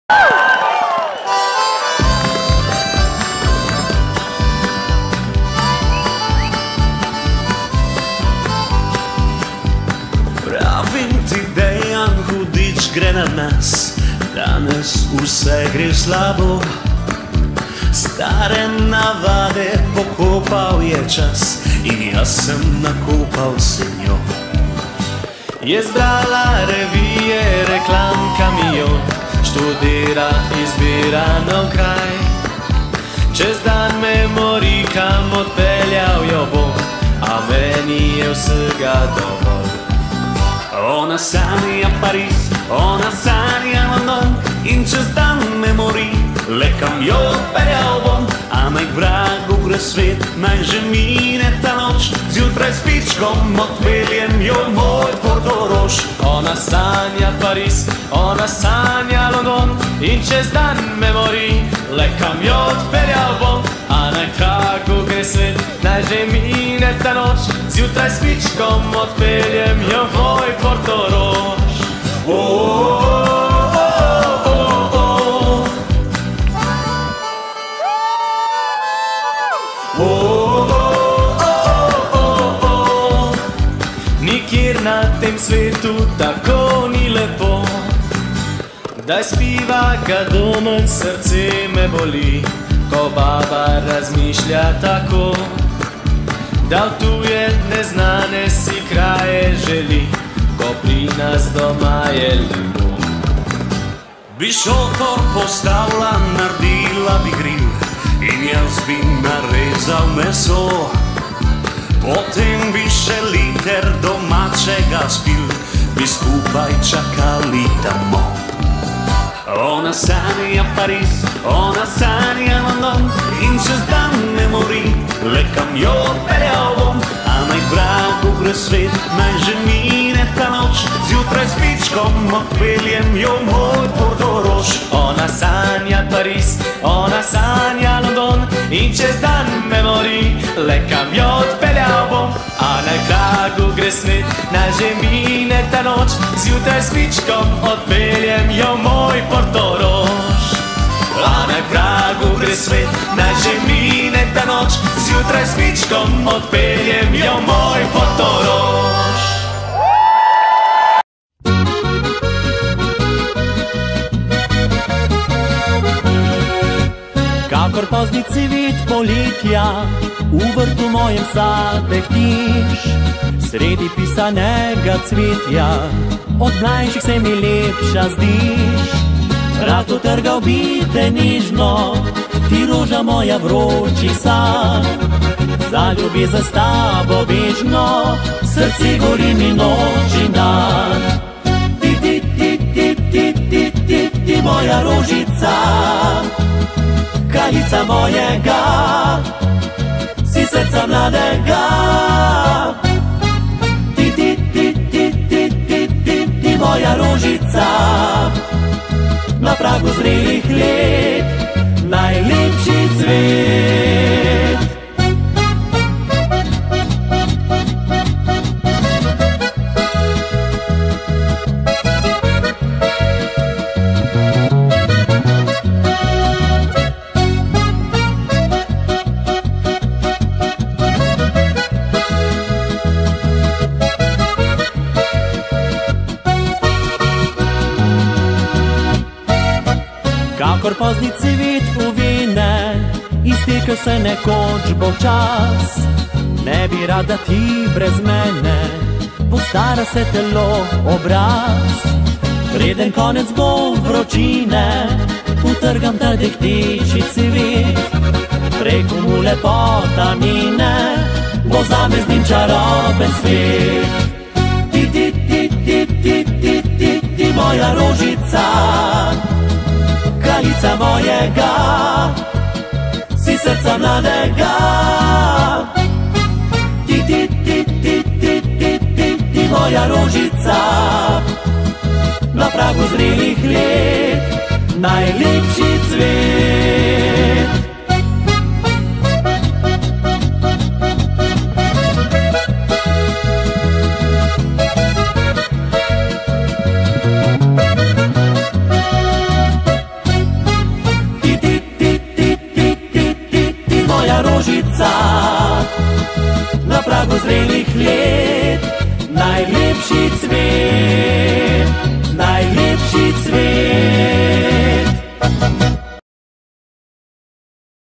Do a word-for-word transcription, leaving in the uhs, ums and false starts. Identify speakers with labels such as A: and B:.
A: Pravim ti, Dejan, hudič gre na nas, danes vse gre slabo. Stare navade pokopal je čas in jaz sem nakopal se njo. Je zbrala revije, reklam kamion, študira, izbira nov kraj. Čez dan me mori, kam odpeljal jo bom, a meni je vsega dovolj. Ona sanja Pariz, ona sanja London in čez dan me mori, le kam jo odpeljal bom, a naj k vragu gre svet, naj že mine ta noč, zjutraj s pičkom odpeljem jo v moj Portorož. Ona sanja Pariz, ona sanja London in čez dan me mori, le kam jo odpeljal bom, a naj k vragu gre svet, naj že mine ta noč, zjutraj s pičkom odpeljem jo v moj Portorož. Oh, oh, oh, oh, oh. Oh, oh, oh, oh, oh. Nikjer na tem svetu tako ni lepo, daj spiva ga domen, srce me boli, ko baba razmišlja tako, da v tuje neznane si kraje želi, ko pri nas doma je lepo. Bi šotor postavila, naredila bi grill in jaz bi narezal meso, potem bi še liter domačega spil, bi skupaj čakali tamo. Ona sanja Pariz, ona sanja London in čez dan me mori, le kam jo odpeljal bom, a naj k vragu gre svet, naj že mine ta noč, zjutraj s pičkom odpeljem jo v moj Portorož. Ona sanja Pariz, ona sanja London in čez dan me mori, le kam jo odpeljal bom, a naj k vragu gre svet, naj že mine ta noč, zjutraj s pičkom odpeljem jo v moj Portorož. A naj k vragu gre svet, naj že mine ta noč, zjutraj s pičkom odpeljem jo v moj Portorož.
B: Kakor pozni cvet poletja, v vrtu mojem zadehtiš, sredi pisanega cvetja, od mlajših se mi lepša zdiš. Rad utrgal bi te nižno, ti roža moja vroči san, zaljubi za s tabo bežno, srce gori mi noč in dan. Ti, ti, ti, ti, ti, ti, ti, ti, moja rožica, kraljica mojega, si srca mladega. Ti, ti, ti, ti, ti, ti, ti, ti, moja rožica, na pragu zrelih let, najlepši cvet. Kakor pozni cvet uvine, iztekel se nekoč bo čas, ne bi rada ti brez mene, postara se telo, obraz. Preden konec bo vročine, utrgam ta dehteči cvet, preko mu lepota mine, bo zame z njim čaroben svet. Ti, ti, ti, ti, ti, ti, ti, ti, moja rožica, kraljica mojega, si srca mladega. Ti, ti, ti, ti, ti, ti, ti, ti, moja rožica, na pragu zrelih let, najlepši cvet. deklica na pragu zrelih let.